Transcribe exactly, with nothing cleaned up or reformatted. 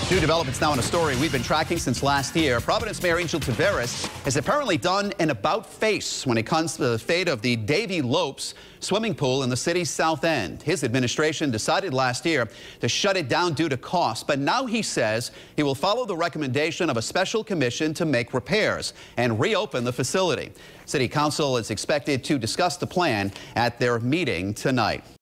New developments now on a story we've been tracking since last year. Providence Mayor Angel Taveras has apparently done an about-face when it comes to the fate of the Davey Lopes swimming pool in the city's south end. His administration decided last year to shut it down due to cost, but now he says he will follow the recommendation of a special commission to make repairs and reopen the facility. City Council is expected to discuss the plan at their meeting tonight.